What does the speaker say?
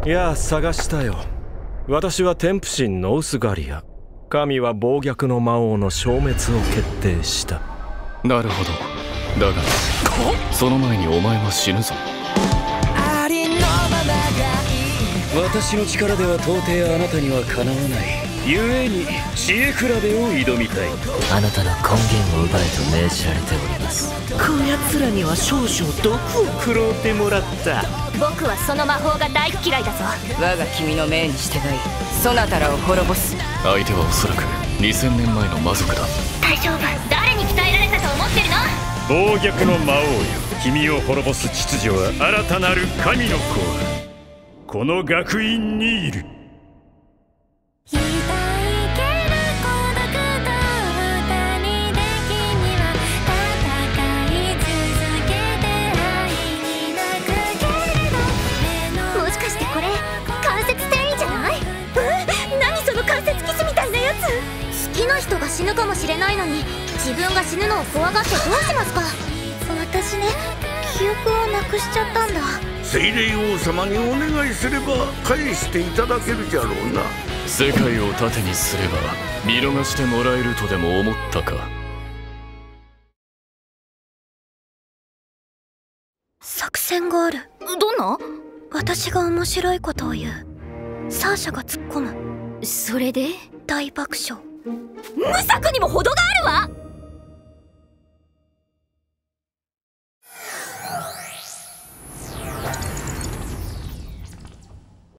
いや、探したよ。私は天賦神ノウスガリア。神は暴虐の魔王の消滅を決定した。 なるほど。だがその前にお前は死ぬぞ。 私の力では到底あなたにはかなわない。故に知恵比べを挑みたい。 あなたの根源を奪えと命じられております。 こやつらには少々毒を食ろうてもらった。 僕はその魔法が大嫌いだぞ。 我が君の命に従いそなたらを滅ぼす。 相手はおそらく2000年前の魔族だ。 大丈夫。誰に鍛えられたと思ってるの。 暴虐の魔王よ、君を滅ぼす秩序は新たなる神の子はこの学院にいる。 もしかしてこれ関節転移じゃない？何その関節キスみたいなやつ。好きな人が死ぬかもしれないのに自分が死ぬのを怖がってどうしますか？私ね、記憶をなくしちゃったんだ。 精霊王様にお願いすれば返していただけるじゃろうな。 世界を盾にすれば見逃してもらえるとでも思ったか。 作戦がある。どんな？私が面白いことを言う。サーシャが突っ込む。それで大爆笑。無策にも程があるわ。